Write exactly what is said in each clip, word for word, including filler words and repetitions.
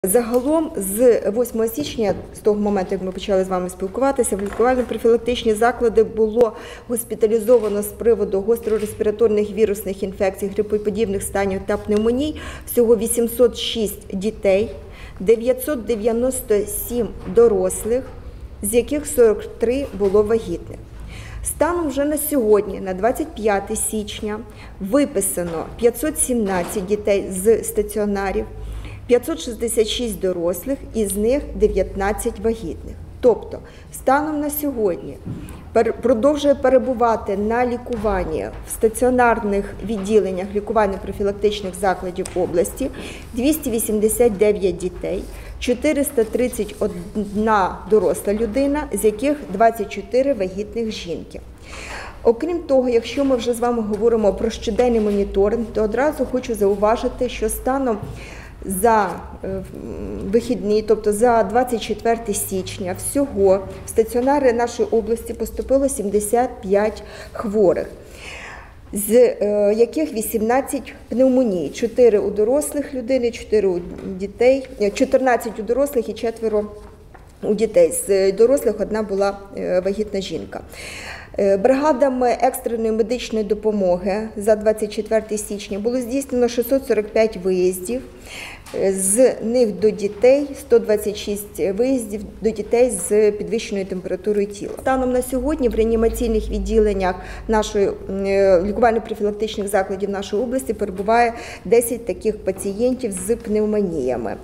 Загалом з восьмого січня, з того моменту, як ми почали з вами спілкуватися, в лікувально-профілактичні заклади було госпіталізовано з приводу гострореспіраторних вірусних інфекцій, грипоподібних станів та пневмоній всього вісімсот шість дітей, дев'ятсот дев'яносто сім дорослих, з яких сорок три було вагітних. Станом вже на сьогодні, на двадцять п'яте січня, виписано п'ятсот сімнадцять дітей з стаціонарів, п'ятсот шістдесят шість дорослих, із них дев'ятнадцять вагітних. Тобто, станом на сьогодні продовжує перебувати на лікуванні в стаціонарних відділеннях лікувально-профілактичних закладів області двісті вісімдесят дев'ять дітей, чотириста тридцять одна доросла людина, з яких двадцять чотири вагітних жінки. Окрім того, якщо ми вже з вами говоримо про щоденний моніторинг, то одразу хочу зауважити, що станом за вихідні, тобто за двадцять четверте січня, всього в стаціонари нашої області поступило сімдесят п'ять хворих, з яких вісімнадцять пневмоній, чотири у дорослих людей, чотири у дітей, чотирнадцять у дорослих і четверо у дітей. З дорослих одна була вагітна жінка. Бригадами екстреної медичної допомоги за двадцять четверте січня було здійснено шістсот сорок п'ять виїздів, з них до дітей сто двадцять шість виїздів до дітей з підвищеною температурою тіла. Станом на сьогодні в реанімаційних відділеннях нашої лікувально-профілактичних закладів нашої області перебуває десять таких пацієнтів з пневмоніями.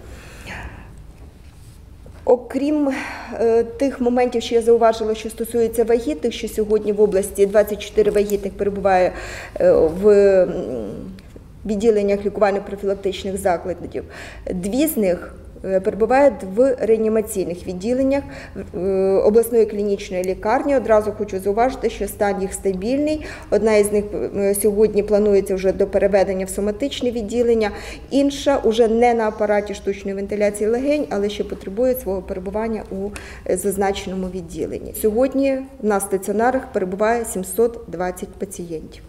Окрім е, тих моментів, що я зауважила, що стосується вагітних, що сьогодні в області двадцять чотири вагітних перебуває е, в відділеннях лікувально-профілактичних закладів, дві з них перебувають в реанімаційних відділеннях обласної клінічної лікарні. Одразу хочу зауважити, що стан їх стабільний. Одна із них сьогодні планується вже до переведення в соматичне відділення, інша вже не на апараті штучної вентиляції легень, але ще потребує свого перебування у зазначеному відділенні. Сьогодні на стаціонарах перебуває сімсот двадцять пацієнтів.